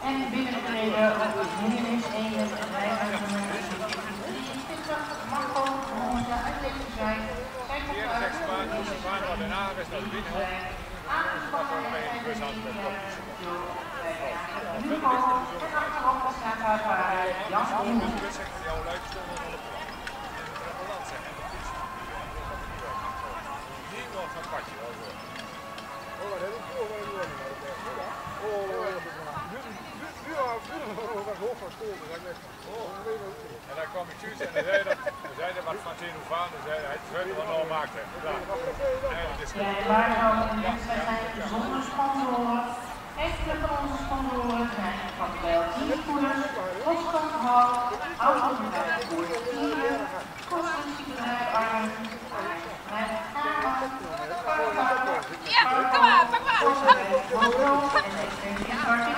En binnentreden op de hindernis 1 en rijruimte nummer 23 mag gewoon gewoonte uit deze zijn. Kijk op de aangespannen en nu gewoon en achterop staat daar Jan Boel. En dan kwam ik thuis en dan zei hij wat van zijn hoef aan, dan zei hij het wel nog maakte. Ja, en waar zou een wedstrijd zijn zonder sponsoren? Enkele van onze sponsoren zijn van Bel Teamvoerders, Boskamphal, Autobedrijf Boertieren, Constructiebedrijf Arnhem, Fahrturnier Eefde, en